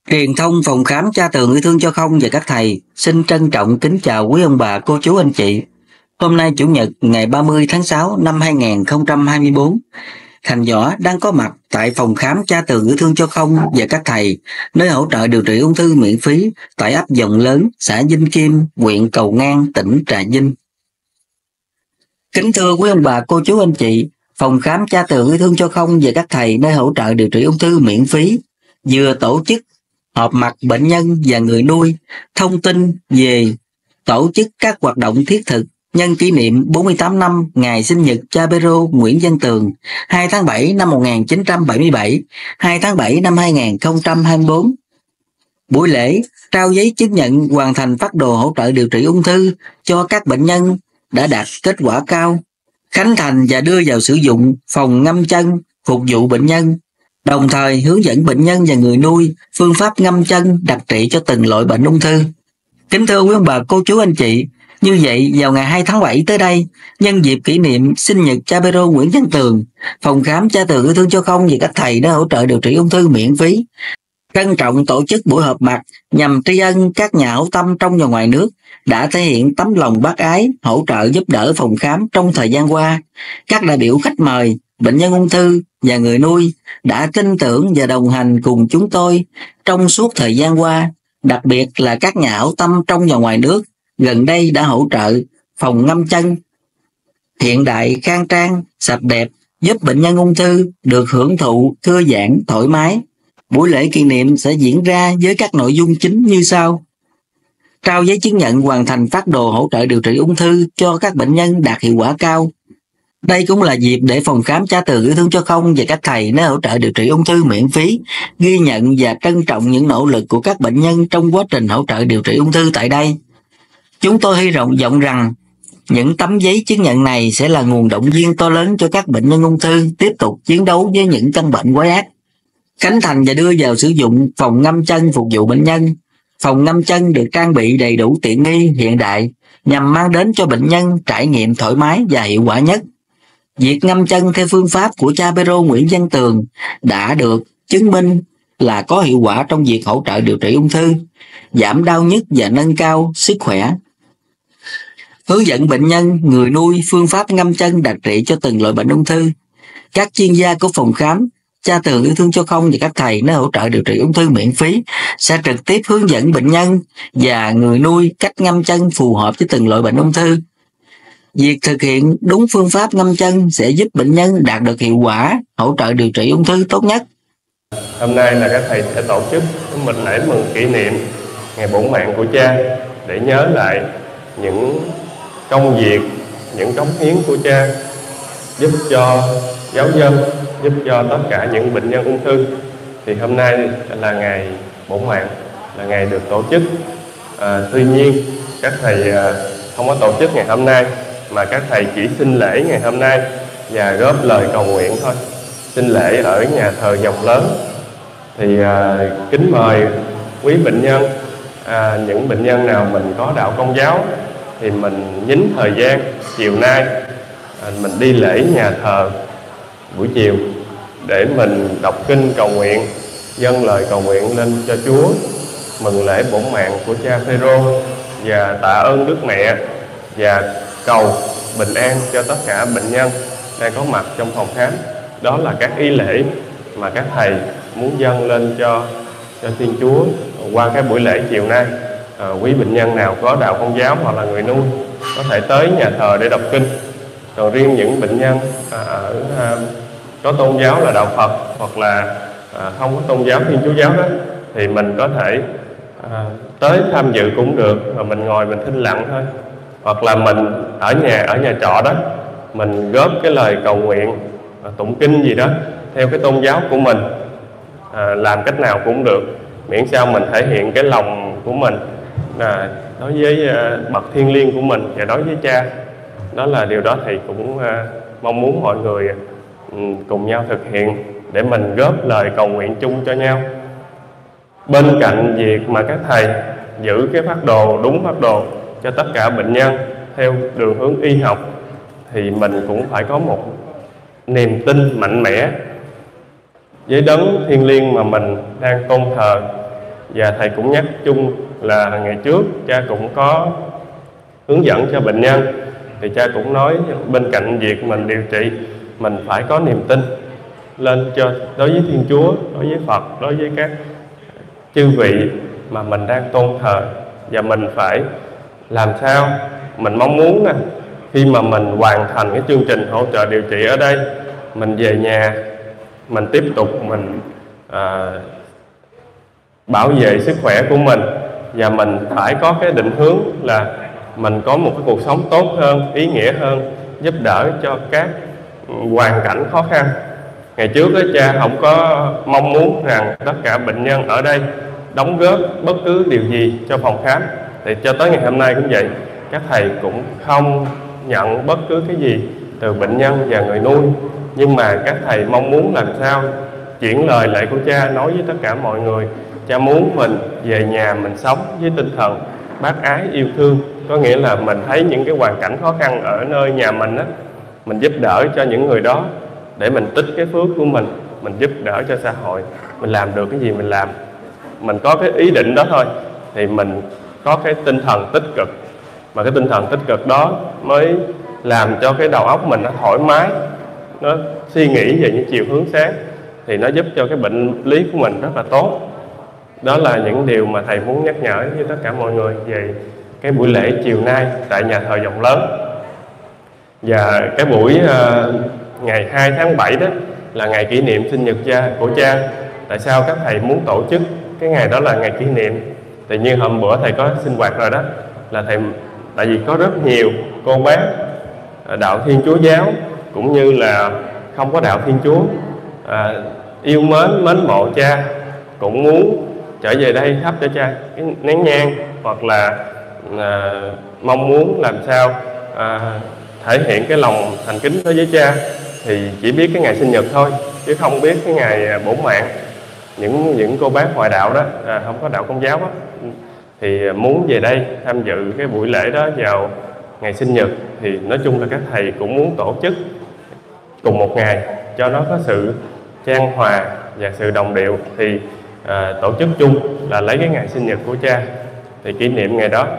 Truyền thông phòng khám Cha Tường Yêu Thương Cho Không và các thầy xin trân trọng kính chào quý ông bà, cô chú, anh chị. Hôm nay Chủ nhật ngày 30 tháng 6 năm 2024, Thành Võ đang có mặt tại phòng khám Cha Tường Yêu Thương Cho Không và các thầy, nơi hỗ trợ điều trị ung thư miễn phí tại ấp Dòng Lớn, xã Vinh Kim, huyện Cầu Ngang, tỉnh Trà Vinh. Kính thưa quý ông bà, cô chú, anh chị, phòng khám Cha Tường Yêu Thương Cho Không và các thầy, nơi hỗ trợ điều trị ung thư miễn phí, vừa tổ chức họp mặt bệnh nhân và người nuôi, thông tin về tổ chức các hoạt động thiết thực nhân kỷ niệm 48 năm ngày sinh nhật cha Pero Nguyễn Văn Tường, 2 tháng 7 năm 1977, 2 tháng 7 năm 2024. Buổi lễ trao giấy chứng nhận hoàn thành phác đồ hỗ trợ điều trị ung thư cho các bệnh nhân đã đạt kết quả cao, khánh thành và đưa vào sử dụng phòng ngâm chân phục vụ bệnh nhân, đồng thời hướng dẫn bệnh nhân và người nuôi phương pháp ngâm chân đặc trị cho từng loại bệnh ung thư. Kính thưa quý ông bà, cô chú, anh chị, như vậy vào ngày 2 tháng 7 tới đây, nhân dịp kỷ niệm sinh nhật cha Pero Nguyễn Văn Tường, phòng khám Cha Tường Yêu Thương Cho Không và các thầy đã hỗ trợ điều trị ung thư miễn phí, trân trọng tổ chức buổi họp mặt nhằm tri ân các nhà hảo tâm trong và ngoài nước đã thể hiện tấm lòng bác ái, hỗ trợ giúp đỡ phòng khám trong thời gian qua. Các đại biểu khách mời, bệnh nhân ung thư và người nuôi đã tin tưởng và đồng hành cùng chúng tôi trong suốt thời gian qua, đặc biệt là các nhà hảo tâm trong và ngoài nước gần đây đã hỗ trợ phòng ngâm chân hiện đại, khang trang, sạch đẹp, giúp bệnh nhân ung thư được hưởng thụ thư giãn, thoải mái. Buổi lễ kỷ niệm sẽ diễn ra với các nội dung chính như sau: trao giấy chứng nhận hoàn thành phác đồ hỗ trợ điều trị ung thư cho các bệnh nhân đạt hiệu quả cao. Đây cũng là dịp để phòng khám Cha Tường Yêu Thương Cho Không và các thầy nơi hỗ trợ điều trị ung thư miễn phí ghi nhận và trân trọng những nỗ lực của các bệnh nhân trong quá trình hỗ trợ điều trị ung thư tại đây. Chúng tôi hy vọng rằng những tấm giấy chứng nhận này sẽ là nguồn động viên to lớn cho các bệnh nhân ung thư tiếp tục chiến đấu với những căn bệnh quái ác. Khánh thành và đưa vào sử dụng phòng ngâm chân phục vụ bệnh nhân. Phòng ngâm chân được trang bị đầy đủ tiện nghi hiện đại nhằm mang đến cho bệnh nhân trải nghiệm thoải mái và hiệu quả nhất. Việc ngâm chân theo phương pháp của cha Pero Nguyễn Văn Tường đã được chứng minh là có hiệu quả trong việc hỗ trợ điều trị ung thư, giảm đau nhức và nâng cao sức khỏe. Hướng dẫn bệnh nhân, người nuôi phương pháp ngâm chân đặc trị cho từng loại bệnh ung thư. Các chuyên gia của phòng khám Cha Tường Yêu Thương Cho Không và các thầy nơi hỗ trợ điều trị ung thư miễn phí sẽ trực tiếp hướng dẫn bệnh nhân và người nuôi cách ngâm chân phù hợp với từng loại bệnh ung thư. Việc thực hiện đúng phương pháp ngâm chân sẽ giúp bệnh nhân đạt được hiệu quả hỗ trợ điều trị ung thư tốt nhất. Hôm nay là các thầy sẽ tổ chức một lễ mừng kỷ niệm ngày bổn mạng của cha để nhớ lại những công việc, những cống hiến của cha giúp cho giáo dân, giúp cho tất cả những bệnh nhân ung thư. Thì hôm nay là ngày bổn mạng, là ngày được tổ chức. Tuy nhiên các thầy không có tổ chức ngày hôm nay, mà các thầy chỉ xin lễ ngày hôm nay và góp lời cầu nguyện thôi. Xin lễ ở nhà thờ Dòng Lớn. Thì kính mời quý bệnh nhân, những bệnh nhân nào mình có đạo Công giáo thì mình nhín thời gian chiều nay mình đi lễ nhà thờ buổi chiều để mình đọc kinh cầu nguyện, dâng lời cầu nguyện lên cho Chúa, mừng lễ bổn mạng của cha Pero và tạ ơn Đức Mẹ và cầu bình an cho tất cả bệnh nhân đang có mặt trong phòng khám. Đó là các ý lễ mà các thầy muốn dâng lên cho Thiên Chúa qua cái buổi lễ chiều nay. Quý bệnh nhân nào có đạo Công giáo hoặc là người nuôi có thể tới nhà thờ để đọc kinh. Còn riêng những bệnh nhân có tôn giáo là đạo Phật hoặc là không có tôn giáo Thiên Chúa giáo đó, thì mình có thể tới tham dự cũng được, mà mình ngồi mình thinh lặng thôi. Hoặc là mình ở nhà trọ đó, mình góp cái lời cầu nguyện, tụng kinh gì đó theo cái tôn giáo của mình, làm cách nào cũng được, miễn sao mình thể hiện cái lòng của mình đối với bậc thiêng liêng của mình và đối với cha. Đó là điều đó thầy cũng mong muốn mọi người cùng nhau thực hiện để mình góp lời cầu nguyện chung cho nhau. Bên cạnh việc mà các thầy giữ cái phác đồ, đúng phác đồ cho tất cả bệnh nhân theo đường hướng y học, thì mình cũng phải có một niềm tin mạnh mẽ với đấng thiêng liêng mà mình đang tôn thờ. Và thầy cũng nhắc chung là ngày trước cha cũng có hướng dẫn cho bệnh nhân, thì cha cũng nói bên cạnh việc mình điều trị, mình phải có niềm tin lên cho đối với Thiên Chúa, đối với Phật, đối với các chư vị mà mình đang tôn thờ. Và mình phải làm sao mình mong muốn nè, khi mà mình hoàn thành cái chương trình hỗ trợ điều trị ở đây, mình về nhà mình tiếp tục mình bảo vệ sức khỏe của mình, và mình phải có cái định hướng là mình có một cái cuộc sống tốt hơn, ý nghĩa hơn, giúp đỡ cho các hoàn cảnh khó khăn. Ngày trước đó, cha không có mong muốn rằng tất cả bệnh nhân ở đây đóng góp bất cứ điều gì cho phòng khám. Thì cho tới ngày hôm nay cũng vậy, các thầy cũng không nhận bất cứ cái gì từ bệnh nhân và người nuôi. Nhưng mà các thầy mong muốn làm sao chuyển lời lẽ của cha nói với tất cả mọi người. Cha muốn mình về nhà mình sống với tinh thần bác ái yêu thương. Có nghĩa là mình thấy những cái hoàn cảnh khó khăn ở nơi nhà mình á, mình giúp đỡ cho những người đó để mình tích cái phước của mình giúp đỡ cho xã hội. Mình làm được cái gì mình làm, mình có cái ý định đó thôi, thì mình có cái tinh thần tích cực. Mà cái tinh thần tích cực đó mới làm cho cái đầu óc mình nó thoải mái, nó suy nghĩ về những chiều hướng sáng, thì nó giúp cho cái bệnh lý của mình rất là tốt. Đó là những điều mà thầy muốn nhắc nhở với tất cả mọi người về cái buổi lễ chiều nay tại nhà thờ Dòng Lớn. Và cái buổi ngày 2 tháng 7 đó là ngày kỷ niệm sinh nhật của cha. Tại sao các thầy muốn tổ chức cái ngày đó là ngày kỷ niệm? Thì như hôm bữa thầy có sinh hoạt rồi đó, là thầy tại vì có rất nhiều cô bác đạo Thiên Chúa giáo cũng như là không có đạo Thiên Chúa yêu mến mộ cha, cũng muốn trở về đây thắp cho cha cái nén nhang, hoặc là mong muốn làm sao thể hiện cái lòng thành kính đối với cha. Thì chỉ biết cái ngày sinh nhật thôi, chứ không biết cái ngày bổn mạng. Những cô bác ngoại đạo đó, không có đạo Công giáo đó, thì muốn về đây tham dự cái buổi lễ đó vào ngày sinh nhật. Thì nói chung là các thầy cũng muốn tổ chức cùng một ngày cho nó có sự chan hòa và sự đồng điệu. Thì tổ chức chung là lấy cái ngày sinh nhật của cha thì kỷ niệm ngày đó.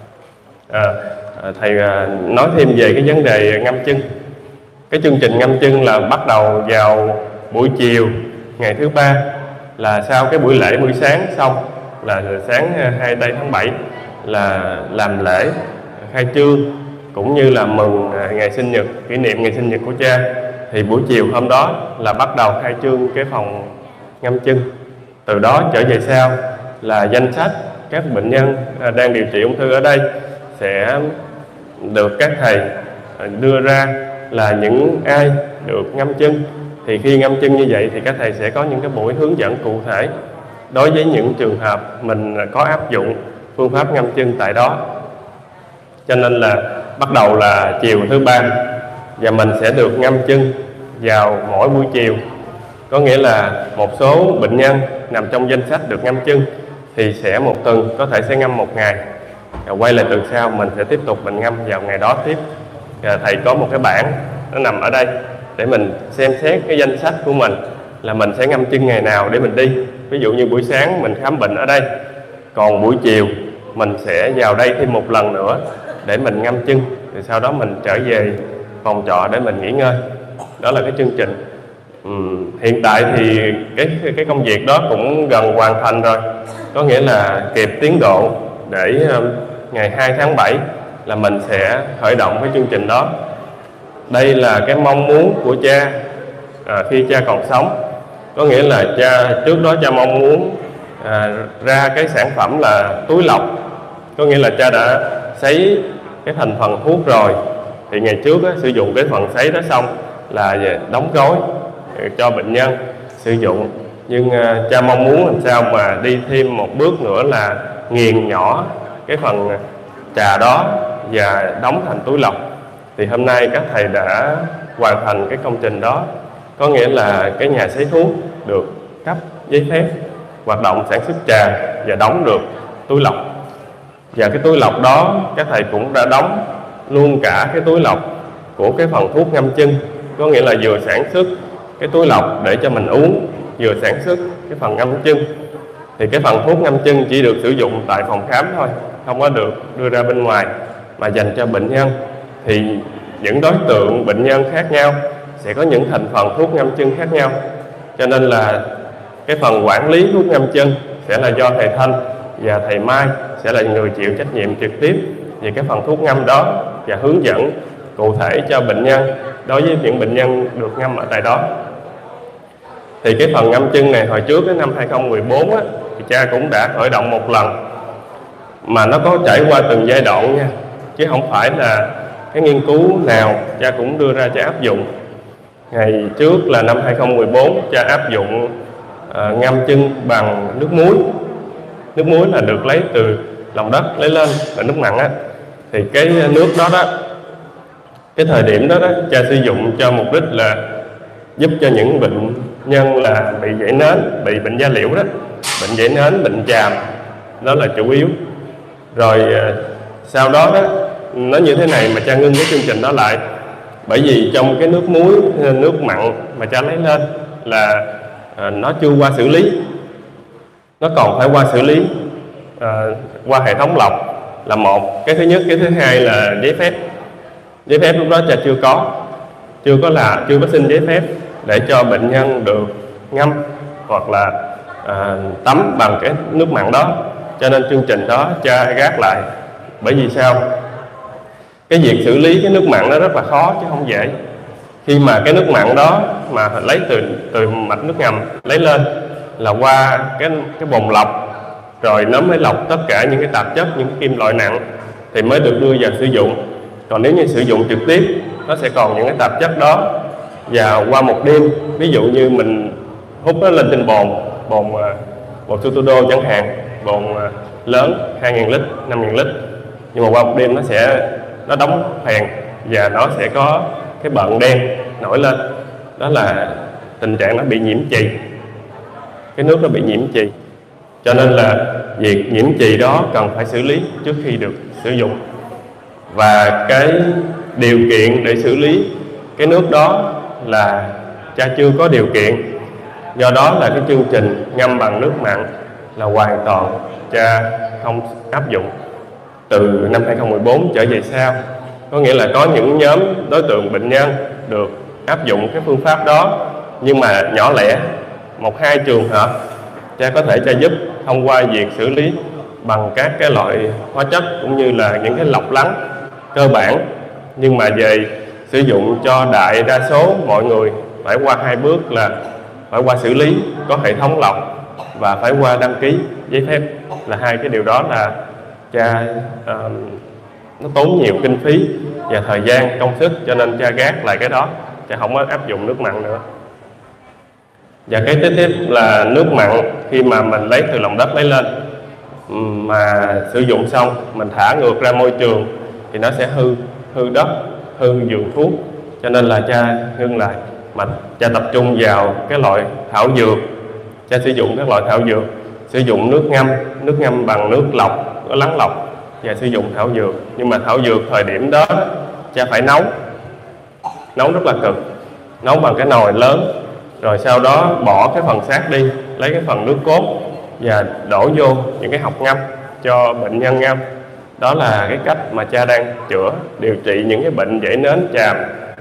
Thầy nói thêm về cái vấn đề ngâm chân. Cái chương trình ngâm chân là bắt đầu vào buổi chiều ngày thứ ba, là sau cái buổi lễ buổi sáng xong, là sáng 2 tháng 7 là làm lễ khai trương cũng như là mừng ngày sinh nhật, kỷ niệm ngày sinh nhật của cha. Thì buổi chiều hôm đó là bắt đầu khai trương cái phòng ngâm chân. Từ đó trở về sau là danh sách các bệnh nhân đang điều trị ung thư ở đây sẽ được các thầy đưa ra là những ai được ngâm chân. Thì khi ngâm chân như vậy thì các thầy sẽ có những cái buổi hướng dẫn cụ thể đối với những trường hợp mình có áp dụng phương pháp ngâm chân tại đó. Cho nên là bắt đầu là chiều thứ ba, và mình sẽ được ngâm chân vào mỗi buổi chiều. Có nghĩa là một số bệnh nhân nằm trong danh sách được ngâm chân thì sẽ một tuần có thể sẽ ngâm một ngày, quay lại tuần sau mình sẽ tiếp tục mình ngâm vào ngày đó tiếp. Thầy có một cái bảng nó nằm ở đây để mình xem xét cái danh sách của mình là mình sẽ ngâm chân ngày nào để mình đi. Ví dụ như buổi sáng mình khám bệnh ở đây, còn buổi chiều mình sẽ vào đây thêm một lần nữa để mình ngâm chân, rồi sau đó mình trở về phòng trọ để mình nghỉ ngơi. Đó là cái chương trình. Hiện tại thì cái công việc đó cũng gần hoàn thành rồi, có nghĩa là kịp tiến độ để ngày 2 tháng 7 là mình sẽ khởi động cái chương trình đó. Đây là cái mong muốn của cha khi cha còn sống. Có nghĩa là cha trước đó cha mong muốn ra cái sản phẩm là túi lọc. Có nghĩa là cha đã sấy cái thành phần thuốc rồi, thì ngày trước sử dụng cái phần sấy đó xong là đóng gói cho bệnh nhân sử dụng. Nhưng cha mong muốn làm sao mà đi thêm một bước nữa là nghiền nhỏ cái phần trà đó và đóng thành túi lọc. Thì hôm nay các thầy đã hoàn thành cái công trình đó. Có nghĩa là cái nhà sấy thuốc được cấp giấy phép hoạt động sản xuất trà và đóng được túi lọc. Và cái túi lọc đó các thầy cũng đã đóng luôn cả cái túi lọc của cái phần thuốc ngâm chân. Có nghĩa là vừa sản xuất cái túi lọc để cho mình uống, vừa sản xuất cái phần ngâm chân. Thì cái phần thuốc ngâm chân chỉ được sử dụng tại phòng khám thôi, không có được đưa ra bên ngoài mà dành cho bệnh nhân. Thì những đối tượng bệnh nhân khác nhau sẽ có những thành phần thuốc ngâm chân khác nhau, cho nên là cái phần quản lý thuốc ngâm chân sẽ là do thầy Thanh và thầy Mai sẽ là người chịu trách nhiệm trực tiếp về cái phần thuốc ngâm đó và hướng dẫn cụ thể cho bệnh nhân đối với những bệnh nhân được ngâm ở tại đó. Thì cái phần ngâm chân này hồi trước đến năm 2014 á, thì cha cũng đã khởi động một lần, mà nó có trải qua từng giai đoạn nha, chứ không phải là cái nghiên cứu nào cha cũng đưa ra cha áp dụng. Ngày trước là năm 2014 cha áp dụng ngâm chân bằng nước muối. Nước muối là được lấy từ lòng đất lấy lên là nước mặn á. Thì cái nước đó cái thời điểm đó cha sử dụng cho mục đích là giúp cho những bệnh nhân là bị vẩy nến, bị bệnh da liễu đó, bệnh vẩy nến, bệnh chàm, đó là chủ yếu. Rồi sau đó nó như thế này mà cha ngưng cái chương trình đó lại, bởi vì trong cái nước muối, nước mặn mà cha lấy lên là nó chưa qua xử lý, nó còn phải qua xử lý qua hệ thống lọc là một. Cái thứ nhất, cái thứ hai là giấy phép. Giấy phép lúc đó cha chưa có xin giấy phép để cho bệnh nhân được ngâm hoặc là tắm bằng cái nước mặn đó, cho nên chương trình đó cha gác lại. Bởi vì sao? Cái việc xử lý cái nước mặn nó rất là khó chứ không dễ. Khi mà cái nước mặn đó mà lấy từ mạch nước ngầm lấy lên là qua cái bồn lọc, rồi nó mới lọc tất cả những cái tạp chất, những cái kim loại nặng thì mới được đưa vào sử dụng. Còn nếu như sử dụng trực tiếp, nó sẽ còn những cái tạp chất đó, và qua một đêm, ví dụ như mình hút nó lên trên bồn Sutodo chẳng hạn, bồn lớn 2.000 lít, 5.000 lít, nhưng mà qua một đêm nó đóng phèn và nó sẽ có cái bợn đen nổi lên. Đó là tình trạng nó bị nhiễm chì, cái nước nó bị nhiễm chì, cho nên là việc nhiễm chì đó cần phải xử lý trước khi được sử dụng. Và cái điều kiện để xử lý cái nước đó là cha chưa có điều kiện, do đó là cái chương trình ngâm bằng nước mặn là hoàn toàn cha không áp dụng từ năm 2014 trở về sau. Có nghĩa là có những nhóm đối tượng bệnh nhân được áp dụng cái phương pháp đó, nhưng mà nhỏ lẻ, 1-2 trường hợp cha có thể cha giúp thông qua việc xử lý bằng các cái loại hóa chất cũng như là những cái lọc lắng cơ bản. Nhưng mà về sử dụng cho đại đa số mọi người phải qua 2 bước là phải qua xử lý có hệ thống lọc và phải qua đăng ký giấy phép. Là 2 cái điều đó là cha nó tốn nhiều kinh phí và thời gian công sức, cho nên cha gác lại cái đó, cha không có áp dụng nước mặn nữa. Và cái tiếp theo là nước mặn khi mà mình lấy từ lòng đất lấy lên mà sử dụng xong mình thả ngược ra môi trường thì nó sẽ hư đất, hư vườn thuốc, cho nên là cha ngưng lại mà cha tập trung vào cái loại thảo dược. Cha sử dụng các loại thảo dược, sử dụng nước ngâm bằng nước lọc, có lắng lọc, và sử dụng thảo dược. Nhưng mà thảo dược thời điểm đó cha phải nấu rất là cực, nấu bằng cái nồi lớn, rồi sau đó bỏ cái phần xác đi, lấy cái phần nước cốt và đổ vô những cái hộc ngâm cho bệnh nhân ngâm. Đó là cái cách mà cha đang điều trị những cái bệnh vẩy nến, chàm.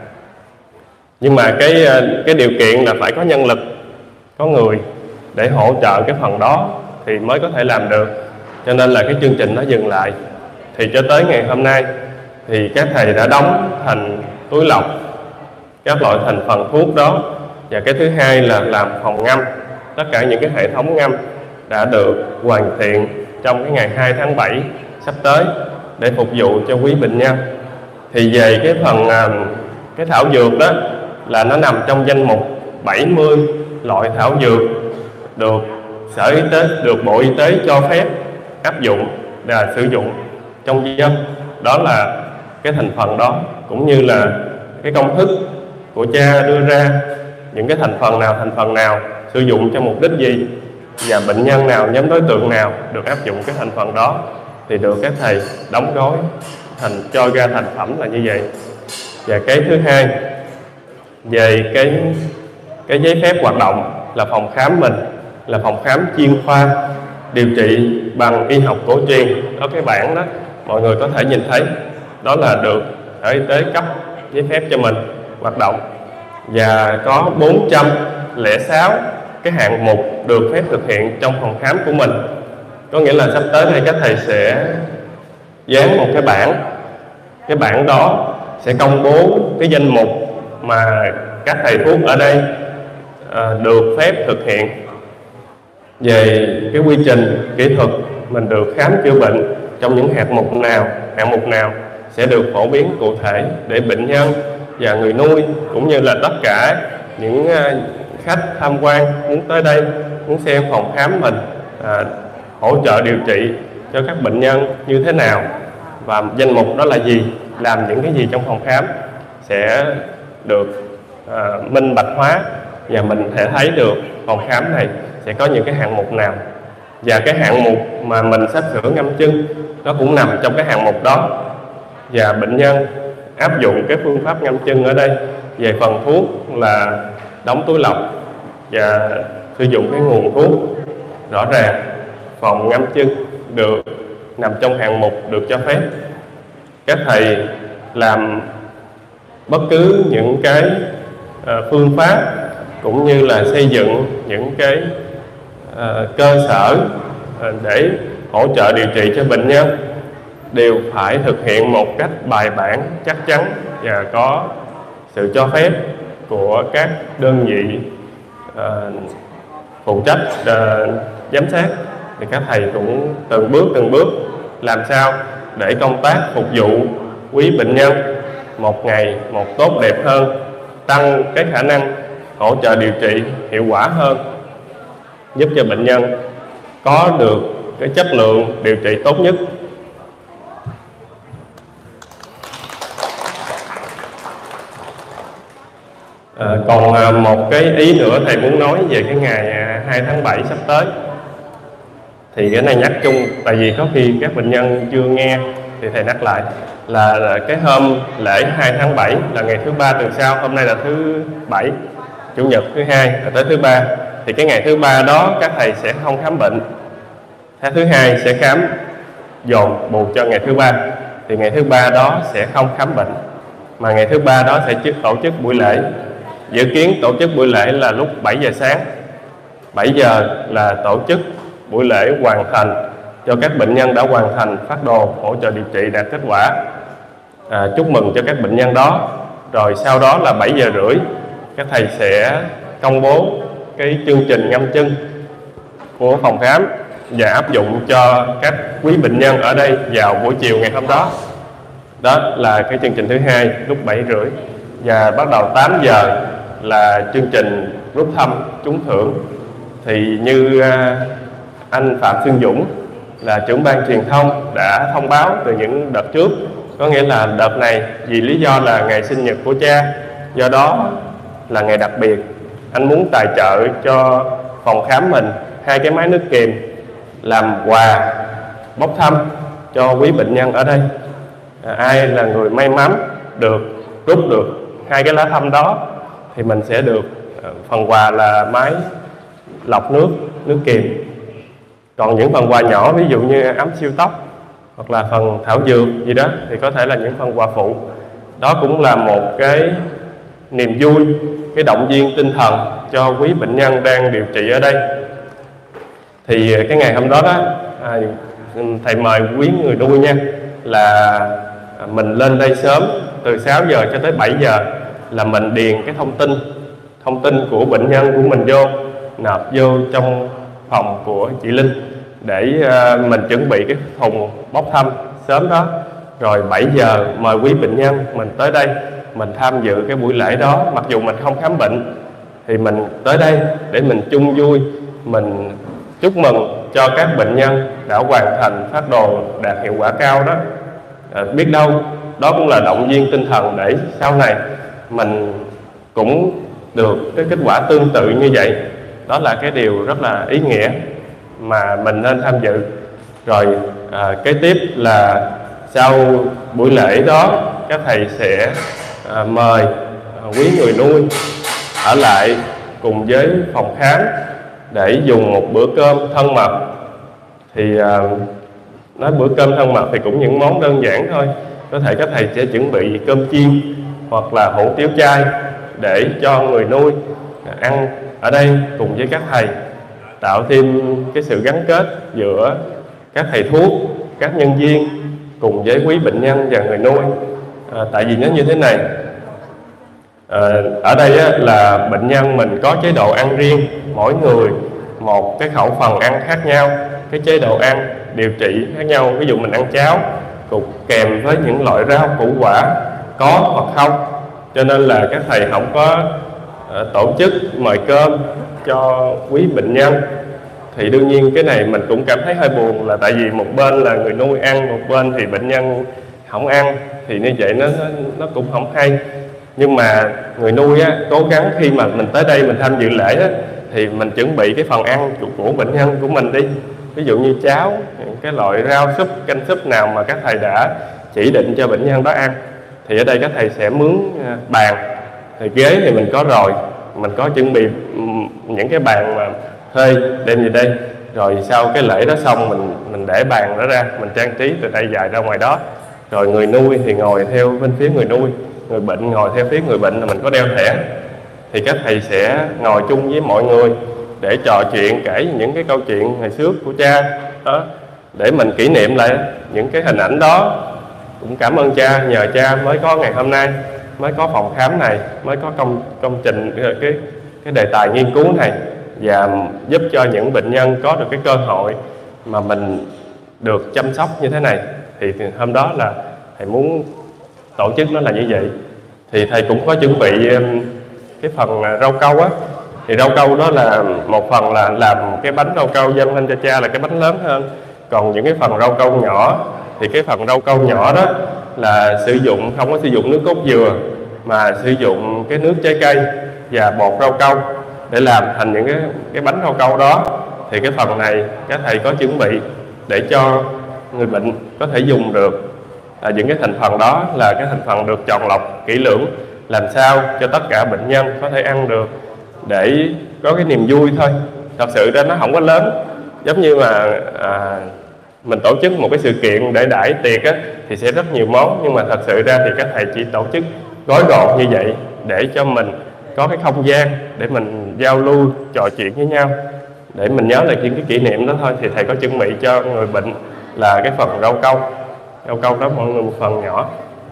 Nhưng mà cái điều kiện là phải có nhân lực, có người để hỗ trợ cái phần đó thì mới có thể làm được. Cho nên là cái chương trình nó dừng lại. Thì cho tới ngày hôm nay thì các thầy đã đóng thành túi lọc các loại thành phần thuốc đó. Và cái thứ hai là làm phòng ngâm. Tất cả những cái hệ thống ngâm đã được hoàn thiện trong cái ngày 2 tháng 7 sắp tới để phục vụ cho quý bệnh nhân. Thì về cái phần cái thảo dược đó là nó nằm trong danh mục 70 loại thảo dược được Sở Y tế, được Bộ Y tế cho phép áp dụng và sử dụng trong dân. Đó là cái thành phần đó, cũng như là cái công thức của cha đưa ra, những cái thành phần nào sử dụng cho mục đích gì, và bệnh nhân nào, nhóm đối tượng nào được áp dụng cái thành phần đó thì được các thầy đóng gói cho ra thành phẩm là như vậy. Và cái thứ hai, về cái giấy phép hoạt động là phòng khám mình là phòng khám chuyên khoa điều trị bằng y học cổ truyền. Đó, cái bảng đó mọi người có thể nhìn thấy, đó là được Sở Y tế cấp giấy phép cho mình hoạt động. Và có 406 cái hạng mục được phép thực hiện trong phòng khám của mình. Có nghĩa là sắp tới đây các thầy sẽ dán một cái bảng. Cái bảng đó sẽ công bố cái danh mục mà các thầy thuốc ở đây được phép thực hiện, về cái quy trình kỹ thuật mình được khám chữa bệnh trong những hạng mục nào sẽ được phổ biến cụ thể để bệnh nhân và người nuôi cũng như là tất cả những khách tham quan muốn tới đây, muốn xem phòng khám mình hỗ trợ điều trị cho các bệnh nhân như thế nào, và danh mục đó là gì, làm những cái gì trong phòng khám sẽ được minh bạch hóa, và mình thể thấy được phòng khám này sẽ có những cái hạng mục nào. Và cái hạng mục mà mình sắp sửa ngâm chân nó cũng nằm trong cái hạng mục đó. Và bệnh nhân áp dụng cái phương pháp ngâm chân ở đây. Về phần thuốc là đóng túi lọc và sử dụng cái nguồn thuốc rõ ràng. Phòng ngâm chân được nằm trong hạng mục được cho phép. Các thầy làm bất cứ những cái phương pháp cũng như là xây dựng những cái cơ sở để hỗ trợ điều trị cho bệnh nhân đều phải thực hiện một cách bài bản, chắc chắn và có sự cho phép của các đơn vị phụ trách giám sát. Thì các thầy cũng từng bước làm sao để công tác phục vụ quý bệnh nhân một ngày một tốt đẹp hơn, tăng cái khả năng hỗ trợ điều trị hiệu quả hơn, giúp cho bệnh nhân có được cái chất lượng điều trị tốt nhất. Còn một cái ý nữa thầy muốn nói về cái ngày 2 tháng 7 sắp tới. Thì cái này nhắc chung, tại vì có khi các bệnh nhân chưa nghe thì thầy nhắc lại là cái hôm lễ 2 tháng 7 là ngày thứ ba tuần sau. Hôm nay là thứ Bảy, Chủ nhật thứ Hai là tới thứ Ba. Thì cái ngày thứ Ba đó các thầy sẽ không khám bệnh. Tháng thứ Hai sẽ khám dồn bù cho ngày thứ Ba. Thì ngày thứ Ba đó sẽ không khám bệnh, mà ngày thứ Ba đó sẽ tổ chức buổi lễ. Dự kiến tổ chức buổi lễ là lúc 7 giờ sáng. 7 giờ là tổ chức buổi lễ hoàn thành cho các bệnh nhân đã hoàn thành phác đồ hỗ trợ điều trị đạt kết quả. Chúc mừng cho các bệnh nhân đó. Rồi sau đó là 7 giờ rưỡi các thầy sẽ công bố cái chương trình ngâm chân của phòng khám và áp dụng cho các quý bệnh nhân ở đây vào buổi chiều ngày hôm đó. Đó là cái chương trình thứ hai lúc 7 rưỡi. Và bắt đầu 8 giờ là chương trình rút thăm trúng thưởng. Thì như anh Phạm Xuân Dũng là trưởng ban truyền thông đã thông báo từ những đợt trước, có nghĩa là đợt này vì lý do là ngày sinh nhật của cha, do đó là ngày đặc biệt, anh muốn tài trợ cho phòng khám mình 2 cái máy nước kiềm làm quà bốc thăm cho quý bệnh nhân ở đây. Ai là người may mắn được rút được 2 cái lá thăm đó thì mình sẽ được phần quà là máy lọc nước kiềm. Còn những phần quà nhỏ ví dụ như ấm siêu tóc hoặc là phần thảo dược gì đó thì có thể là những phần quà phụ. Đó cũng là một cái niềm vui, cái động viên tinh thần cho quý bệnh nhân đang điều trị ở đây. Thì cái ngày hôm đó thầy mời quý người nuôi nha, là mình lên đây sớm từ 6 giờ cho tới 7 giờ là mình điền cái thông tin của bệnh nhân của mình vô, nộp vô trong phòng của chị Linh để mình chuẩn bị cái thùng bốc thăm sớm đó. Rồi 7 giờ mời quý bệnh nhân mình tới đây, mình tham dự cái buổi lễ đó. Mặc dù mình không khám bệnh thì mình tới đây để mình chung vui, mình chúc mừng cho các bệnh nhân đã hoàn thành phác đồ đạt hiệu quả cao đó. Biết đâu đó cũng là động viên tinh thần để sau này mình cũng được cái kết quả tương tự như vậy. Đó là cái điều rất là ý nghĩa mà mình nên tham dự. Rồi kế tiếp là sau buổi lễ đó các thầy sẽ mời quý người nuôi ở lại cùng với phòng khám để dùng một bữa cơm thân mật. Thì nói bữa cơm thân mật thì cũng những món đơn giản thôi. Có thể các thầy sẽ chuẩn bị cơm chiên hoặc là hủ tiếu chay để cho người nuôi ăn ở đây cùng với các thầy, tạo thêm cái sự gắn kết giữa các thầy thuốc, các nhân viên cùng với quý bệnh nhân và người nuôi. Tại vì nó như thế này, ở đây là bệnh nhân mình có chế độ ăn riêng, mỗi người một cái khẩu phần ăn khác nhau, cái chế độ ăn điều trị khác nhau. Ví dụ mình ăn cháo cùng kèm với những loại rau củ quả có hoặc không, cho nên là các thầy không có tổ chức mời cơm cho quý bệnh nhân. Thì đương nhiên cái này mình cũng cảm thấy hơi buồn, là tại vì một bên là người nuôi ăn, một bên thì bệnh nhân không ăn, thì như vậy nó cũng không hay. Nhưng mà người nuôi cố gắng khi mà mình tới đây mình tham dự lễ thì mình chuẩn bị cái phần ăn của bệnh nhân của mình đi. Ví dụ như cháo, những cái loại rau súp, canh súp nào mà các thầy đã chỉ định cho bệnh nhân đó ăn, thì ở đây các thầy sẽ mướn bàn. Thì ghế thì mình có rồi, mình có chuẩn bị những cái bàn mà thuê đem về đây. Rồi sau cái lễ đó xong mình để bàn đó ra, mình trang trí từ đây dài ra ngoài đó. Rồi người nuôi thì ngồi theo bên phía người nuôi, người bệnh ngồi theo phía người bệnh, là mình có đeo thẻ. Thì các thầy sẽ ngồi chung với mọi người để trò chuyện, kể những cái câu chuyện ngày xưa của cha đó, để mình kỷ niệm lại những cái hình ảnh đó. Cũng cảm ơn cha, nhờ cha mới có ngày hôm nay, mới có phòng khám này, mới có công trình cái đề tài nghiên cứu này, và giúp cho những bệnh nhân có được cái cơ hội mà mình được chăm sóc như thế này. Thì hôm đó là thầy muốn tổ chức nó là như vậy. Thì thầy cũng có chuẩn bị cái phần rau câu á. Thì rau câu đó là một phần là làm cái bánh rau câu dâng lên cho cha, là cái bánh lớn hơn. Còn những cái phần rau câu nhỏ thì cái phần rau câu nhỏ đó là không có sử dụng nước cốt dừa, mà sử dụng cái nước trái cây và bột rau câu để làm thành những cái bánh rau câu đó. Thì cái phần này các thầy có chuẩn bị để cho người bệnh có thể dùng được. Những cái thành phần đó là cái thành phần được chọn lọc kỹ lưỡng, làm sao cho tất cả bệnh nhân có thể ăn được, để có cái niềm vui thôi. Thật sự ra nó không có lớn, giống như mà mình tổ chức một cái sự kiện để đãi tiệc á, thì sẽ rất nhiều món. Nhưng mà thật sự ra thì các thầy chỉ tổ chức gói gọn như vậy để cho mình có cái không gian để mình giao lưu, trò chuyện với nhau, để mình nhớ lại những cái kỷ niệm đó thôi. Thì thầy có chuẩn bị cho người bệnh là cái phần rau câu đó mọi người một phần nhỏ.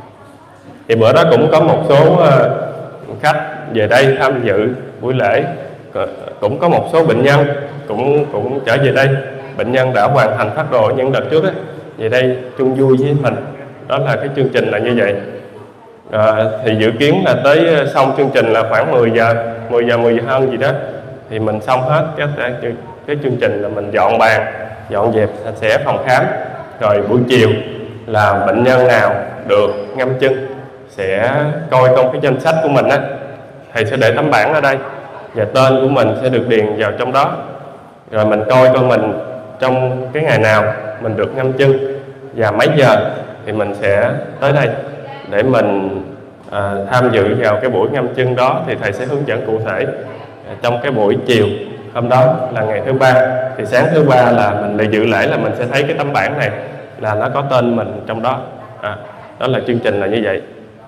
Thì bữa đó cũng có một số khách về đây tham dự buổi lễ, cũng có một số bệnh nhân cũng trở về đây. Bệnh nhân đã hoàn thành phác đồ những đợt trước ấy, về đây chung vui với mình. Đó là cái chương trình là như vậy. Thì dự kiến là tới xong chương trình là khoảng 10 giờ hơn gì đó, thì mình xong hết cái chương trình, là mình dọn bàn, dọn dẹp sạch sẽ phòng khám. Rồi buổi chiều là bệnh nhân nào được ngâm chân sẽ coi trong cái danh sách của mình á, thầy sẽ để tấm bảng ở đây và tên của mình sẽ được điền vào trong đó. Rồi mình coi mình trong cái ngày nào mình được ngâm chân và mấy giờ thì mình sẽ tới đây để mình tham dự vào cái buổi ngâm chân đó. Thì thầy sẽ hướng dẫn cụ thể trong cái buổi chiều hôm đó là ngày thứ ba. Thì sáng thứ ba là mình lại dự lễ, là mình sẽ thấy cái tấm bảng này là nó có tên mình trong đó. Đó là chương trình là như vậy.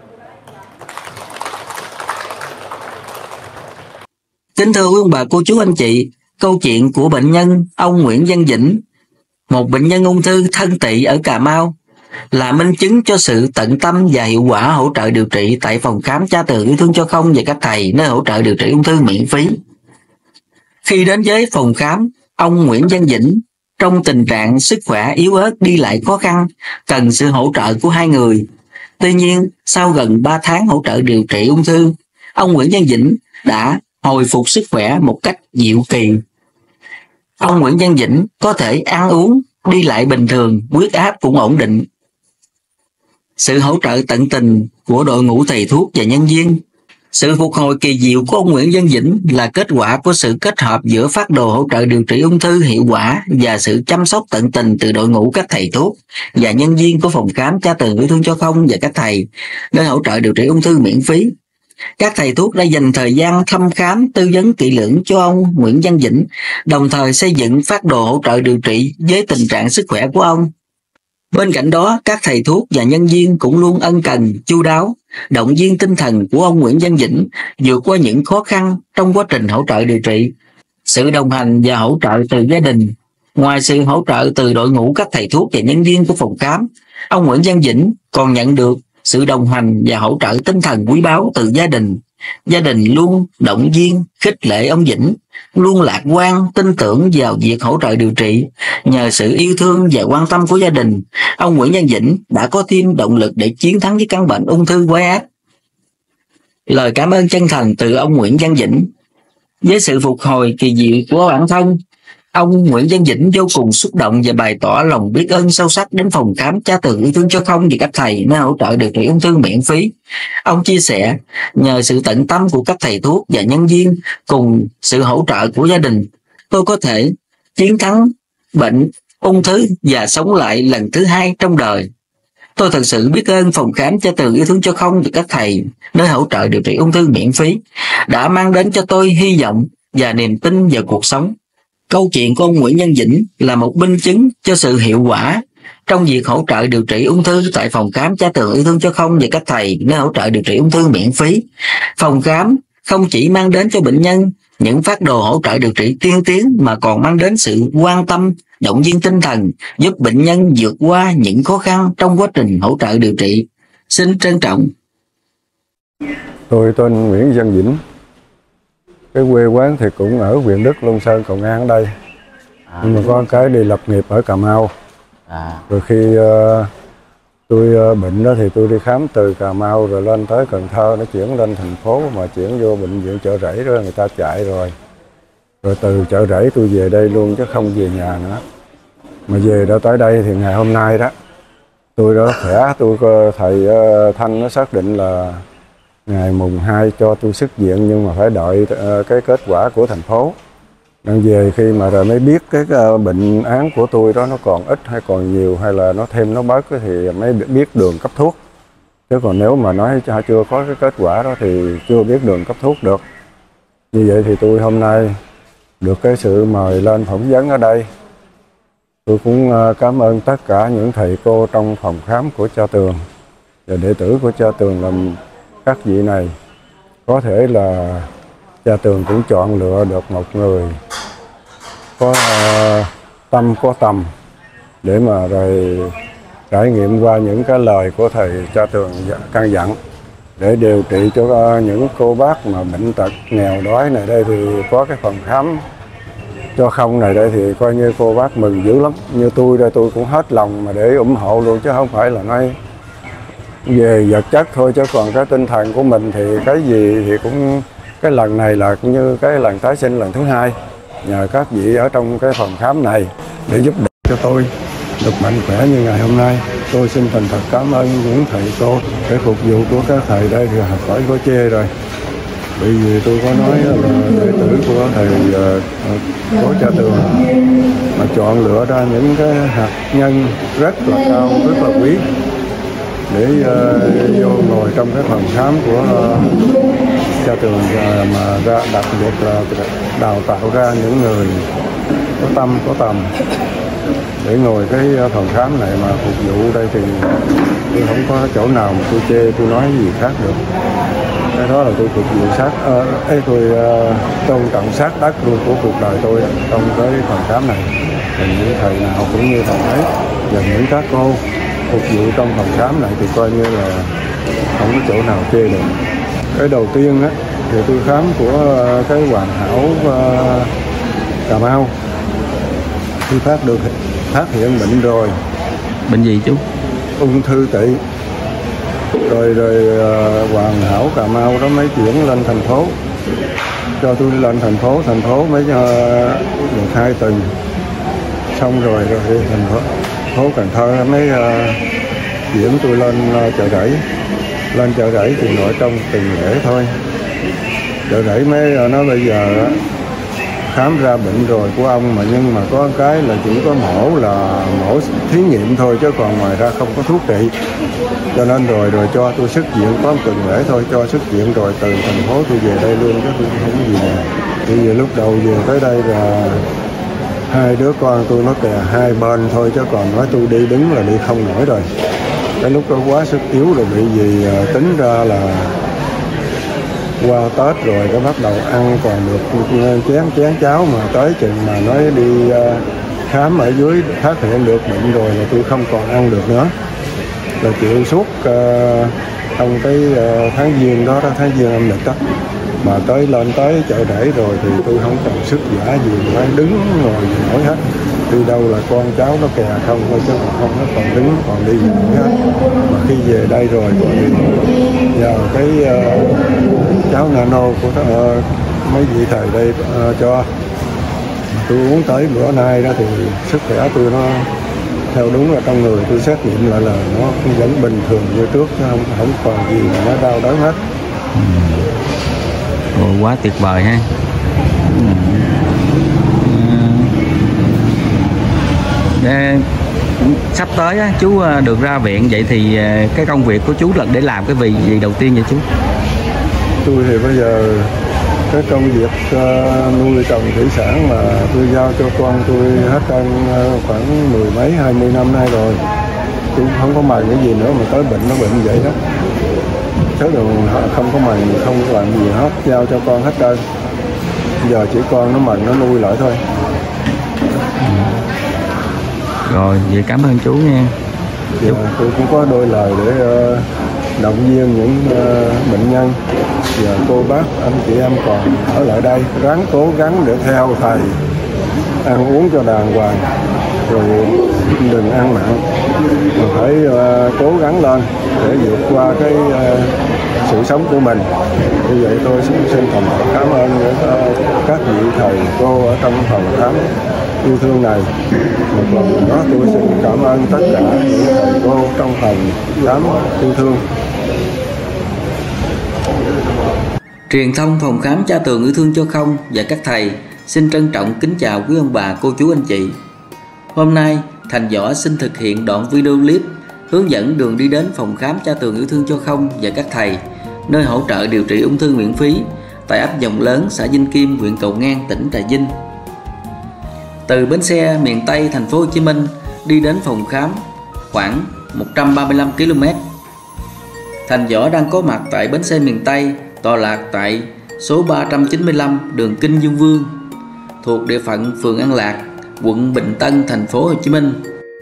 Kính thưa quý ông bà, cô chú, anh chị, câu chuyện của bệnh nhân ông Nguyễn Văn Vĩnh, một bệnh nhân ung thư thân tỵ ở Cà Mau, là minh chứng cho sự tận tâm và hiệu quả hỗ trợ điều trị tại phòng khám Cha Tường Yêu Thương Cho Không và các thầy, nơi hỗ trợ điều trị ung thư miễn phí. Khi đến với phòng khám, ông Nguyễn Văn Vĩnh trong tình trạng sức khỏe yếu ớt, đi lại khó khăn, cần sự hỗ trợ của hai người. Tuy nhiên, sau gần 3 tháng hỗ trợ điều trị ung thư, ông Nguyễn Văn Vĩnh đã hồi phục sức khỏe một cách diệu kỳ. Ông Nguyễn Văn Vĩnh có thể ăn uống, đi lại bình thường, huyết áp cũng ổn định. Sự hỗ trợ tận tình của đội ngũ thầy thuốc và nhân viên, sự phục hồi kỳ diệu của ông Nguyễn Văn Vĩnh là kết quả của sự kết hợp giữa phác đồ hỗ trợ điều trị ung thư hiệu quả và sự chăm sóc tận tình từ đội ngũ các thầy thuốc và nhân viên của phòng khám Cha Tường Yêu Thương Cho Không và các thầy, nơi hỗ trợ điều trị ung thư miễn phí. Các thầy thuốc đã dành thời gian thăm khám, tư vấn kỹ lưỡng cho ông Nguyễn Văn Vĩnh, đồng thời xây dựng phác đồ hỗ trợ điều trị với tình trạng sức khỏe của ông. Bên cạnh đó, các thầy thuốc và nhân viên cũng luôn ân cần, chu đáo, động viên tinh thần của ông Nguyễn Văn Vĩnh vượt qua những khó khăn trong quá trình hỗ trợ điều trị. Sự đồng hành và hỗ trợ từ gia đình. Ngoài sự hỗ trợ từ đội ngũ các thầy thuốc và nhân viên của phòng khám, ông Nguyễn Văn Vĩnh còn nhận được sự đồng hành và hỗ trợ tinh thần quý báu từ gia đình. Gia đình luôn động viên, khích lệ ông Vĩnh, luôn lạc quan, tin tưởng vào việc hỗ trợ điều trị. Nhờ sự yêu thương và quan tâm của gia đình, ông Nguyễn Văn Vĩnh đã có thêm động lực để chiến thắng với căn bệnh ung thư quái ác. Lời cảm ơn chân thành từ ông Nguyễn Văn Vĩnh. Với sự phục hồi kỳ diệu của bản thân, ông Nguyễn Văn Vĩnh vô cùng xúc động và bày tỏ lòng biết ơn sâu sắc đến phòng khám Cha Tường Yêu Thương Cho Không và các thầy nơi hỗ trợ điều trị ung thư miễn phí. Ông chia sẻ, nhờ sự tận tâm của các thầy thuốc và nhân viên cùng sự hỗ trợ của gia đình, tôi có thể chiến thắng bệnh ung thư và sống lại lần thứ hai trong đời. Tôi thật sự biết ơn phòng khám Cha Tường Yêu Thương Cho Không và các thầy nơi hỗ trợ điều trị ung thư miễn phí đã mang đến cho tôi hy vọng và niềm tin vào cuộc sống. Câu chuyện của ông Nguyễn Văn Vĩnh là một minh chứng cho sự hiệu quả trong việc hỗ trợ điều trị ung thư tại phòng khám Cha Tường Yêu Thương Cho Không và các thầy nơi hỗ trợ điều trị ung thư miễn phí. Phòng khám không chỉ mang đến cho bệnh nhân những phác đồ hỗ trợ điều trị tiên tiến mà còn mang đến sự quan tâm, động viên tinh thần, giúp bệnh nhân vượt qua những khó khăn trong quá trình hỗ trợ điều trị. Xin trân trọng. Tôi tên Nguyễn Văn Vĩnh. Cái quê quán thì cũng ở huyện Đức, Long Sơn, Cầu Ngang ở đây. Nhưng mà có cái đi lập nghiệp ở Cà Mau. Rồi khi tôi bệnh đó thì tôi đi khám từ Cà Mau rồi lên tới Cần Thơ, nó chuyển lên thành phố mà chuyển vô bệnh viện Chợ Rẫy đó người ta chạy rồi. Rồi từ Chợ Rẫy tôi về đây luôn chứ không về nhà nữa. Mà về đó tới đây thì ngày hôm nay đó tôi đã khỏe, thầy Thanh nó xác định là ngày mùng 2 cho tôi xuất viện, nhưng mà phải đợi cái kết quả của thành phố. Đang về khi mà rồi mới biết cái bệnh án của tôi đó nó còn ít hay còn nhiều hay là nó thêm nó bớt thì mới biết đường cấp thuốc. Chứ còn nếu mà nói chưa có cái kết quả đó thì chưa biết đường cấp thuốc được. Như vậy thì tôi hôm nay được cái sự mời lên phỏng vấn ở đây. Tôi cũng cảm ơn tất cả những thầy cô trong phòng khám của Cha Tường và đệ tử của Cha Tường làm các vị này. Có thể là Cha Tường cũng chọn lựa được một người có tâm có tầm để mà rồi trải nghiệm qua những cái lời của thầy Cha Tường căn dặn để điều trị cho những cô bác mà bệnh tật nghèo đói này. Đây thì có cái phòng khám Cho Không này đây thì coi như cô bác mừng dữ lắm. Như tôi đây tôi cũng hết lòng mà để ủng hộ luôn, chứ không phải là nói về vật chất thôi, chứ còn cái tinh thần của mình thì cái gì thì cũng cái lần này là cũng như cái lần tái sinh lần thứ hai. Nhờ các vị ở trong cái phòng khám này để giúp đỡ cho tôi được mạnh khỏe như ngày hôm nay. Tôi xin thành thật cảm ơn những thầy cô. Cái phục vụ của các thầy đây thì học hỏi có chê rồi. Bởi vì tôi có nói là đệ tử của thầy của Cha Tường mà chọn lựa ra những cái hạt nhân rất là cao, rất là quý để vô ngồi trong cái phòng khám của Cha Tường mà ra đặc biệt là đào tạo ra những người có tâm có tầm để ngồi cái phòng khám này mà phục vụ đây thì tôi không có chỗ nào mà tôi chê, tôi nói gì khác được. Cái đó là tôi phục vụ tôi tôn trọng sát đất luôn của cuộc đời tôi trong cái phòng khám này. Thì những thầy nào cũng như thầy ấy và những các cô phục vụ trong phòng khám này thì coi như là không có chỗ nào chê được. Cái đầu tiên á thì tôi khám của cái Hoàn Hảo Cà Mau. Tôi phát hiện bệnh rồi. Bệnh gì chú? Ung thư tỵ. Rồi Hoàn Hảo Cà Mau đó mới chuyển lên thành phố. Cho tôi lên thành phố mới được 2 tuần. Xong rồi thành phố Cần Thơ mới chuyển tôi lên Chợ Rẫy. Lên Chợ Rẫy thì nội trong tuần lễ thôi. Chợ Rẫy mới nói bây giờ khám ra bệnh rồi của ông, mà nhưng mà có cái là chỉ có mổ thí nghiệm thôi, chứ còn ngoài ra không có thuốc trị. Cho nên rồi cho tôi xuất viện có một tuần lễ thôi, cho xuất viện rồi từ thành phố tôi về đây luôn, chứ tôi không có gì nè. Thì về lúc đầu về tới đây là hai đứa con tôi nó kè hai bên thôi, chứ còn nói tôi đi đứng là đi không nổi rồi. Cái lúc đó quá sức yếu rồi, bị gì tính ra là qua Tết rồi nó bắt đầu ăn còn được chén cháo, mà tới chừng mà nói đi khám ở dưới phát hiện được bệnh rồi là tôi không còn ăn được nữa. Là chịu suốt trong cái tháng Giêng đó, tháng Giêng âm lịch đó, mà lên tới chợ rẫy rồi thì tôi không còn sức giả gì, phải đứng ngồi gì nổi hết. Đi đâu là con cháu nó kè không thôi, chứ không nó còn đứng còn đi gì nổi hết. Mà khi về đây rồi thì nhờ cái cháo nano của mấy vị thầy đây cho tôi uống tới bữa nay đó, thì sức khỏe tôi nó theo đúng là trong người tôi xét nghiệm lại là nó vẫn bình thường như trước, chứ không còn gì mà nó đau đớn hết. Quá tuyệt vời ha. Sắp tới á, chú được ra viện, vậy thì cái công việc của chú là để làm cái gì đầu tiên vậy chú? Tôi thì bây giờ cái công việc nuôi trồng thủy sản mà tôi giao cho con tôi hết khoảng 10 mấy 20 năm nay rồi. Tôi không có mày cái gì nữa, mà tới bệnh nó bệnh vậy đó. Chứ đừng không có mày, không có làm gì hết, giao cho con hết trơn. Giờ chỉ con nó mày nó nuôi lại thôi. Rồi, vậy cảm ơn chú nha. Giờ tôi cũng có đôi lời để động viên những bệnh nhân. Giờ cô bác, anh chị em còn ở lại đây, ráng cố gắng để theo thầy, ăn uống cho đàng hoàng, rồi đừng ăn mặn, mà phải cố gắng lên để vượt qua cái sự sống của mình. Như vậy tôi xin thành thật cảm ơn các vị thầy cô ở trong phòng khám yêu thương này. Một lần nữa tôi xin cảm ơn tất cả những thầy cô trong phòng khám yêu thương. Truyền thông phòng khám Cha Tường Yêu Thương Cho Không và các thầy xin trân trọng kính chào quý ông bà, cô chú, anh chị. Hôm nay Thành Võ xin thực hiện đoạn video clip hướng dẫn đường đi đến phòng khám Cha Tường Yêu Thương Cho Không và các thầy, nơi hỗ trợ điều trị ung thư miễn phí tại ấp Dòng Lớn, xã Vinh Kim, huyện Cầu Ngang, tỉnh Trà Vinh. Từ bến xe miền Tây thành phố Hồ Chí Minh đi đến phòng khám khoảng 135 km. Thành Võ đang có mặt tại bến xe miền Tây, tọa lạc tại số 395 đường Kinh Dương Vương, thuộc địa phận phường An Lạc, quận Bình Tân, thành phố Hồ Chí Minh.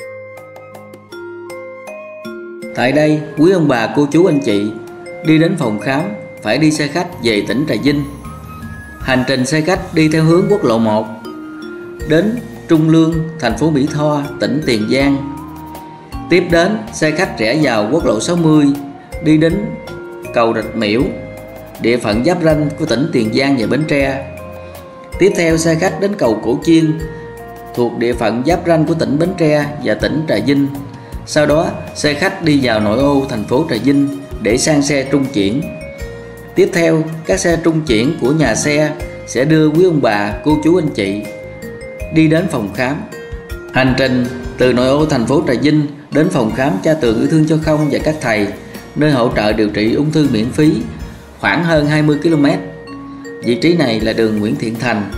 Tại đây, quý ông bà, cô chú, anh chị đi đến phòng khám phải đi xe khách về tỉnh Trà Vinh. Hành trình xe khách đi theo hướng quốc lộ 1 đến Trung Lương, thành phố Mỹ Tho, tỉnh Tiền Giang. Tiếp đến xe khách rẽ vào quốc lộ 60 đi đến cầu Rạch Miễu, địa phận giáp ranh của tỉnh Tiền Giang và Bến Tre. Tiếp theo xe khách đến cầu Cổ Chiên, thuộc địa phận giáp ranh của tỉnh Bến Tre và tỉnh Trà Vinh. Sau đó xe khách đi vào nội ô thành phố Trà Vinh để sang xe trung chuyển. Tiếp theo các xe trung chuyển của nhà xe sẽ đưa quý ông bà, cô chú, anh chị đi đến phòng khám. Hành trình từ nội ô thành phố Trà Vinh đến phòng khám Cha Tường Yêu Thương Cho Không và các thầy, nơi hỗ trợ điều trị ung thư miễn phí, khoảng hơn 20 km. Vị trí này là đường Nguyễn Thiện Thành,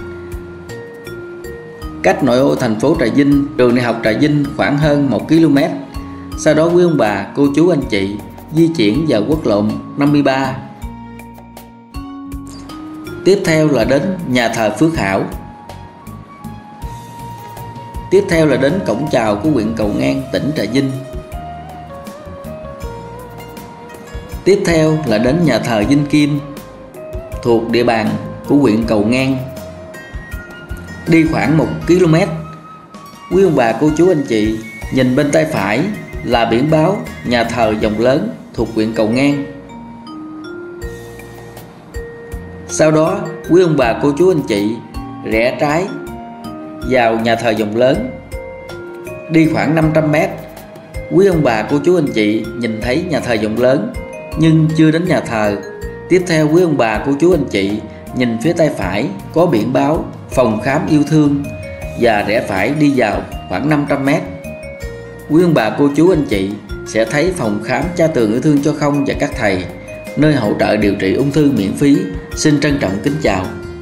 cách nội ô thành phố Trà Vinh, trường đại học Trà Vinh khoảng hơn 1 km. Sau đó quý ông bà, cô chú, anh chị di chuyển vào quốc lộ 53. Tiếp theo là đến nhà thờ Phước Hảo. Tiếp theo là đến cổng chào của huyện Cầu Ngang, tỉnh Trà Vinh. Tiếp theo là đến nhà thờ Vinh Kim, thuộc địa bàn của huyện Cầu Ngang. Đi khoảng 1 km, quý ông bà, cô chú, anh chị nhìn bên tay phải là biển báo nhà thờ Dòng Lớn, thuộc huyện Cầu Ngang. Sau đó quý ông bà, cô chú, anh chị rẽ trái vào nhà thờ Dòng Lớn. Đi khoảng 500 m, quý ông bà, cô chú, anh chị nhìn thấy nhà thờ Dòng Lớn nhưng chưa đến nhà thờ. Tiếp theo quý ông bà, cô chú, anh chị nhìn phía tay phải có biển báo phòng khám yêu thương và rẽ phải đi vào khoảng 500 m. Quý ông bà cô chú anh chị sẽ thấy phòng khám Cha Tường Yêu Thương Cho Không và các thầy, nơi hỗ trợ điều trị ung thư miễn phí. Xin trân trọng kính chào.